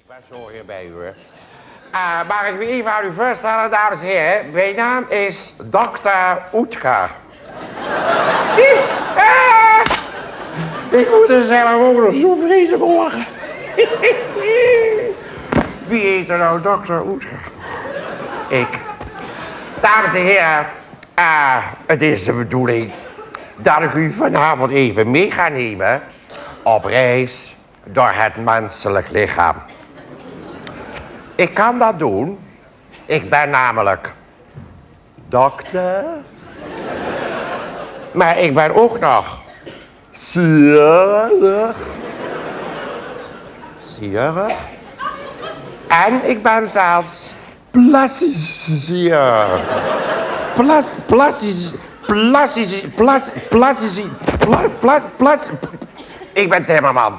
Ik ben zo hier bij u. Mag ik me even aan u voorstellen, dames en heren? Mijn naam is Dr. Oetker. Ik moet er zelf ook nog zo vreselijk om lachen. Wie heet er nou Dr. Oetker? Ik. Dames en heren, het is de bedoeling dat ik u vanavond even mee ga nemen op reis door het menselijk lichaam. Ik kan dat doen. Ik ben namelijk dokter. Maar ik ben ook nog chirurg. En ik ben zelfs plasticien. Ik ben timmerman.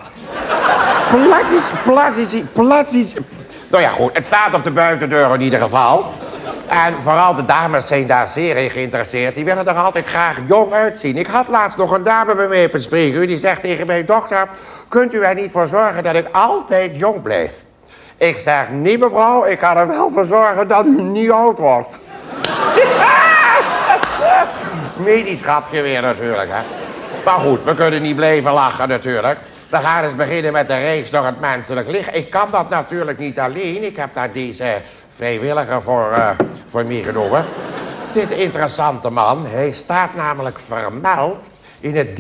Nou ja, goed, het staat op de buitendeur in ieder geval. En vooral de dames zijn daar zeer in geïnteresseerd. Die willen er altijd graag jong uitzien. Ik had laatst nog een dame bij mij op het spreekuur. Die zegt tegen mij, dokter, kunt u er niet voor zorgen dat ik altijd jong blijf? Ik zeg, nee mevrouw, ik kan er wel voor zorgen dat u niet oud wordt. Medisch grapje weer natuurlijk, hè. Maar goed, we kunnen niet blijven lachen natuurlijk. We gaan eens beginnen met de reis door het menselijk lichaam. Ik kan dat natuurlijk niet alleen. Ik heb daar deze vrijwilliger voor meegenomen. Het is een interessante man. Hij staat namelijk vermeld in het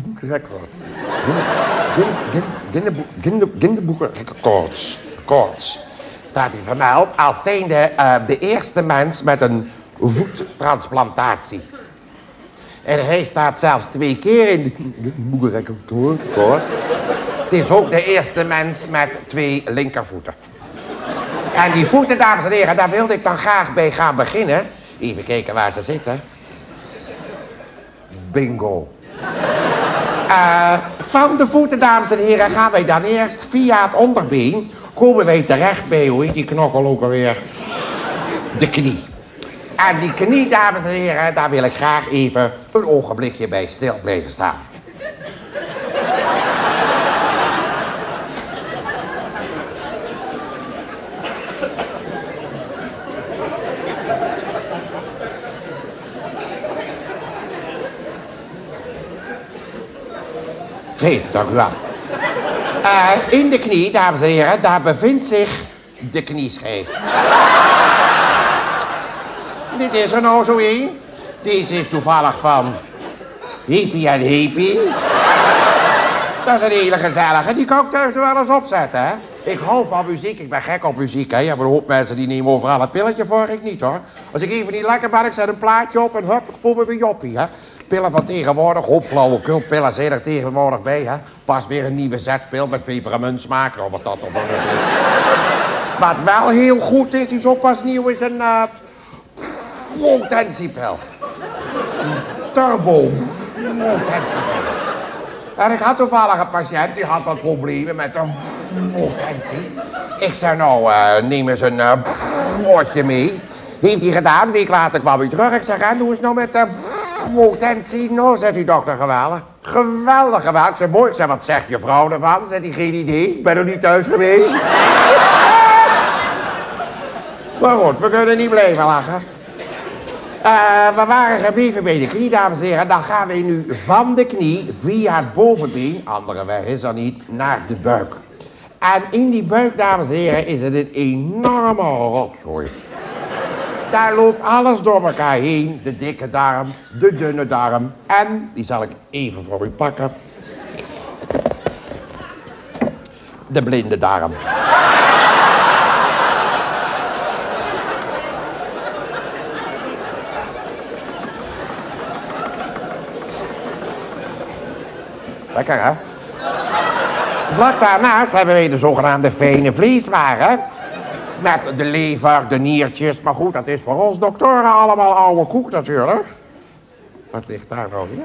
Guinness staat hij vermeld als zijnde de eerste mens met een voettransplantatie. En hij staat zelfs 2 keer in de moederrekord. Het is ook de eerste mens met 2 linkervoeten. En die voeten, dames en heren, daar wilde ik dan graag bij gaan beginnen. Even kijken waar ze zitten. Bingo. Van de voeten, dames en heren, gaan wij dan eerst via het onderbeen. Komen wij terecht bij, hoe heet die knokkel ook alweer? De knie. En die knie, dames en heren, daar wil ik graag even een ogenblikje bij stil blijven staan. Fijn, dank u wel. In de knie, dames en heren, daar bevindt zich de knieschijf. Dit is er nou zo één. Deze is toevallig van Hippie en Hippie. Dat is een hele gezellige. Die kan ik thuis wel eens opzetten, hè. Ik hou van muziek. Ik ben gek op muziek, hè. Je hebt een hoop mensen die nemen overal een pilletje voor. Ik niet, hoor. Als ik even niet lekker ben, ik zet een plaatje op en hup, ik voel me weer joppie, hè. Pillen van tegenwoordig, hoop flauwekul, pillen zijn er tegenwoordig bij, hè. Pas weer een nieuwe zetpil met pepermunt-smaak, of wat dat of wat. Wat wel heel goed is, die is ook pas nieuw, is een potentiepil. Turbo potentiepil. En ik had toevallig een patiënt, die had wat problemen met een potentie. Ik zei, nou, neem eens een woordje mee. Heeft hij gedaan, een week later kwam hij terug. Ik zeg, en hoe is het nou met de potentie? Nou, zegt die dokter, geweldig. Geweldig, geweldig. Ik zei, mooi. Ik zei, wat zegt je vrouw ervan? Zegt hij, geen idee. Ik ben nog niet thuis geweest. Maar goed, we kunnen niet blijven lachen. We waren gebleven bij de knie, dames en heren. Dan gaan we nu van de knie via het bovenbeen, andere weg is er niet, naar de buik. En in die buik, dames en heren, is het een enorme rotzooi. Daar loopt alles door elkaar heen. De dikke darm, de dunne darm. En, die zal ik even voor u pakken. De blinde darm. Lekker, hè? Vlak daarnaast hebben wij de zogenaamde fijne vleeswaren. Met de lever, de niertjes. Maar goed, dat is voor ons doktoren allemaal oude koek natuurlijk. Wat ligt daar nou weer?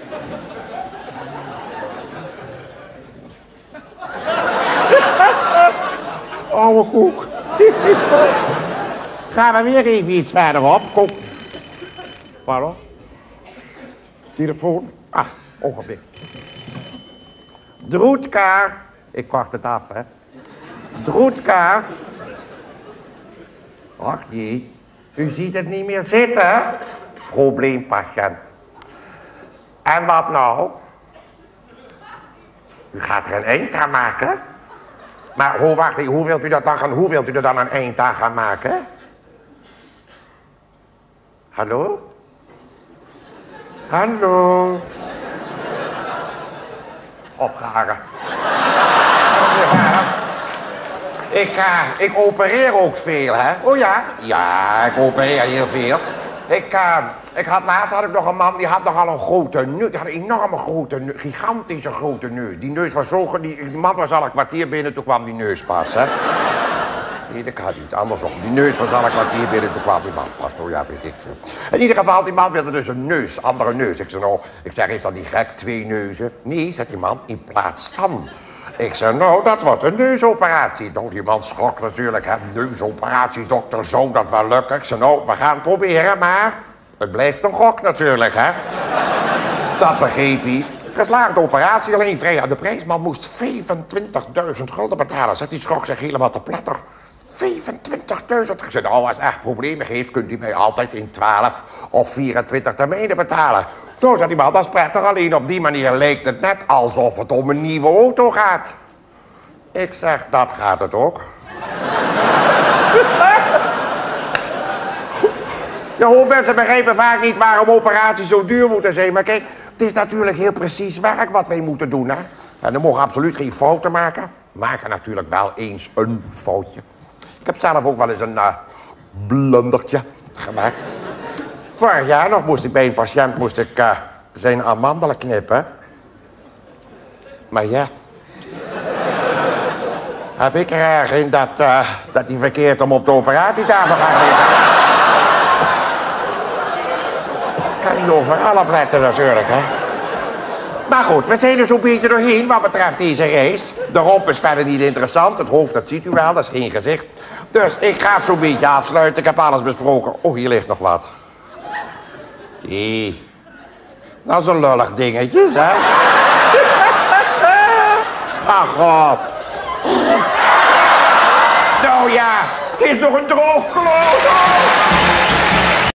Oude koek. Gaan we weer even iets verderop. Kom. Pardon? Telefoon? Ah, ogenblik. Droetkaar. Ik wacht het af, hè. Droetka. Ach nee, u ziet het niet meer zitten. Probleempatiënt. En wat nou? U gaat er een eind aan maken? Maar wacht, hoe wilt u er dan een eind aan gaan maken? Hallo? Hallo? Opgehangen. Ik opereer ook veel, hè? Oh ja? Ja, ik opereer heel veel. Laatst had ik nog een man, die had nogal een grote neus. Die had een enorme grote neus, gigantische grote neus. Die neus was zo... Die man was al een kwartier binnen, toen kwam die neus pas, hè? Nee, dat kan niet. Andersom. Die neus was al een kwartier binnen, toen kwam die man pas. Nou ja, weet ik veel. In ieder geval, die man wilde dus een neus, andere neus. Ik zeg, is dat niet gek, 2 neuzen? Nee, zegt die man, in plaats van. Ik zeg, nou, dat wordt een neusoperatie. Nou, die man schrok natuurlijk, hè. Neusoperatie, dokter, zo, dat wel lukken. Ik zeg, nou, we gaan het proberen, maar het blijft een gok natuurlijk, hè. Dat begreep hij. Geslaagde operatie, alleen vrij aan de prijs. Man moest 25.000 gulden betalen. Zegt die schrok zich helemaal te pletter. 25.000. Ik zei, nou, als echt problemen geeft, kunt u mij altijd in 12 of 24 termijnen betalen. Toen zei die man, dat is prettig, alleen op die manier leek het net alsof het om een nieuwe auto gaat. Ik zeg, dat gaat het ook. Ja, mensen begrijpen vaak niet waarom operaties zo duur moeten zijn. Maar kijk, het is natuurlijk heel precies werk wat wij moeten doen, hè. En we mogen absoluut geen fouten maken. We maken natuurlijk wel eens een foutje. Ik heb zelf ook wel eens een blundertje gemaakt. Vorig jaar nog moest ik bij een patiënt zijn amandelen knippen. Maar ja... heb ik er erg in dat hij verkeerd om op de operatietafel gaat liggen. Kan niet overal op letten natuurlijk, hè. Maar goed, we zijn er zo'n beetje doorheen wat betreft deze race. De romp is verder niet interessant. Het hoofd, dat ziet u wel, dat is geen gezicht. Dus ik ga het zo'n beetje afsluiten. Ik heb alles besproken. Oh, hier ligt nog wat. Jee. Dat is een lullig dingetje, hè. Ach, god. Nou ja, het is nog een droogkloot.